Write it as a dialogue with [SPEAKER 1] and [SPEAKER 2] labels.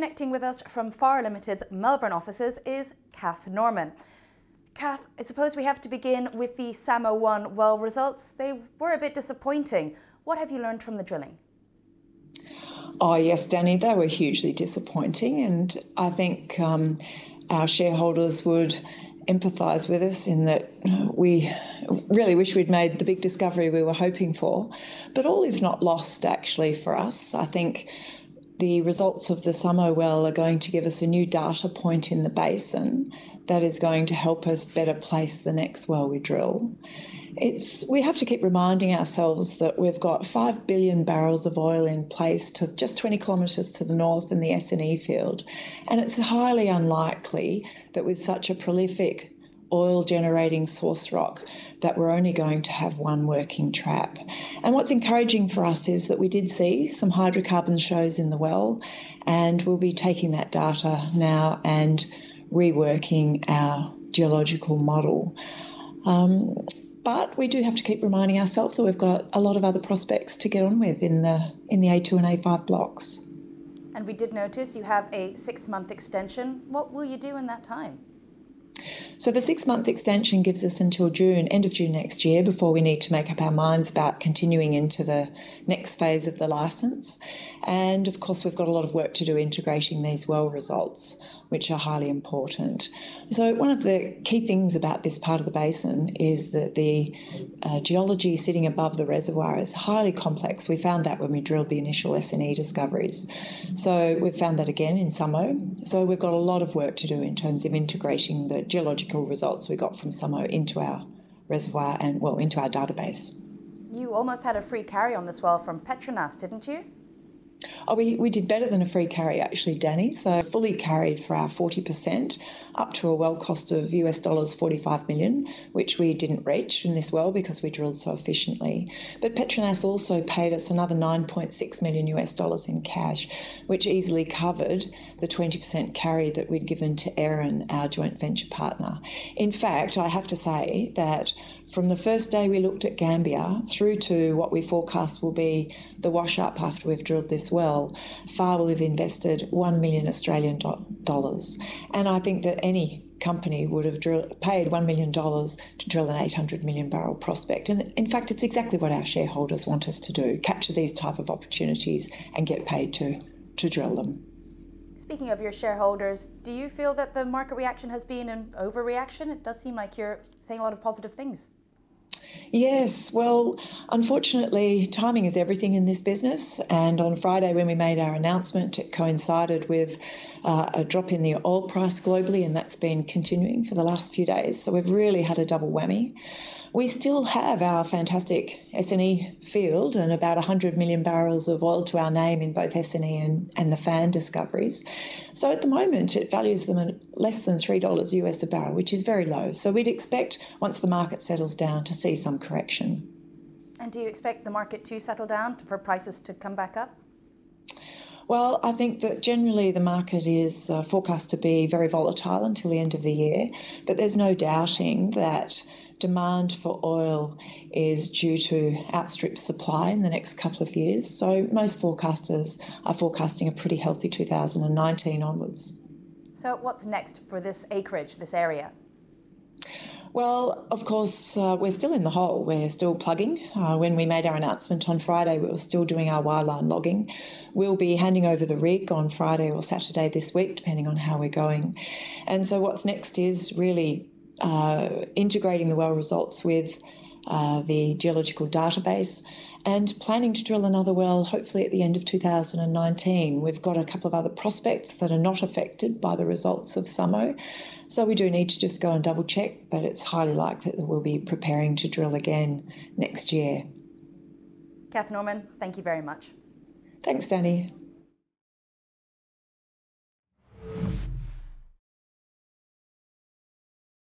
[SPEAKER 1] Connecting with us from Far Ltd's Melbourne offices is Cath Norman. Cath, I suppose we have to begin with the Samo 1 well results. They were a bit disappointing. What have you learned from the drilling?
[SPEAKER 2] Oh yes, Danny, they were hugely disappointing, and I think our shareholders would empathise with us in that we really wish we'd made the big discovery we were hoping for. But all is not lost actually for us. I think the results of the Samo well are going to give us a new data point in the basin that is going to help us better place the next well we drill. We have to keep reminding ourselves that we've got 5 billion barrels of oil in place to just 20 kilometres to the north in the SNE Field, and it's highly unlikely that with such a prolific oil generating source rock that we're only going to have one working trap. And what's encouraging for us is that we did see some hydrocarbon shows in the well, and we'll be taking that data now and reworking our geological model. But we do have to keep reminding ourselves that we've got a lot of other prospects to get on with in the A2 and A5 blocks.
[SPEAKER 1] And we did notice you have a 6-month extension. What will you do in that time?
[SPEAKER 2] So the 6-month extension gives us until June, end of June next year, before we need to make up our minds about continuing into the next phase of the licence. And of course, we've got a lot of work to do integrating these well results, which are highly important. So one of the key things about this part of the basin is that the geology sitting above the reservoir is highly complex. We found that when we drilled the initial SNE discoveries. So we've found that again in Samo. So we've got a lot of work to do in terms of integrating the geological results we got from Samo into our reservoir and, well, into our database.
[SPEAKER 1] You almost had a free carry on this well from Petronas, didn't you?
[SPEAKER 2] Oh, we did better than a free carry actually, Danny. So fully carried for our 40%, up to a well cost of US $45 million, which we didn't reach in this well because we drilled so efficiently. But Petronas also paid us another $9.6 million US in cash, which easily covered the 20% carry that we'd given to Aaron, our joint venture partner. In fact, I have to say that from the first day we looked at Gambia through to what we forecast will be the wash up after we've drilled this well, Far will have invested $1 million Australian dollars. And I think that any company would have paid $1 million to drill an 800 million barrel prospect. And in fact, it's exactly what our shareholders want us to do, capture these type of opportunities and get paid to drill them.
[SPEAKER 1] Speaking of your shareholders, do you feel that the market reaction has been an overreaction? It does seem like you're saying a lot of positive things.
[SPEAKER 2] Yes, well, unfortunately, timing is everything in this business. And on Friday, when we made our announcement, it coincided with a drop in the oil price globally, and that's been continuing for the last few days. So we've really had a double whammy. We still have our fantastic SNE Field and about 100 million barrels of oil to our name in both SNE and the fan discoveries. So at the moment, it values them at less than $3 US a barrel, which is very low. So we'd expect, once the market settles down, to see some correction.
[SPEAKER 1] And do you expect the market to settle down for prices to come back up?
[SPEAKER 2] Well, I think that generally the market is forecast to be very volatile until the end of the year, but there's no doubting that demand for oil is due to outstrip supply in the next couple of years. So most forecasters are forecasting a pretty healthy 2019 onwards.
[SPEAKER 1] So what's next for this acreage, this area?
[SPEAKER 2] Well, of course, we're still in the hole. We're still plugging. When we made our announcement on Friday, we were still doing our wireline logging. We'll be handing over the rig on Friday or Saturday this week, depending on how we're going. And so what's next is really integrating the well results with the geological database and planning to drill another well, hopefully at the end of 2019. We've got a couple of other prospects that are not affected by the results of Samo. So we do need to just go and double check, but it's highly likely that we'll be preparing to drill again next year.
[SPEAKER 1] Cath Norman, thank you very much.
[SPEAKER 2] Thanks, Danny.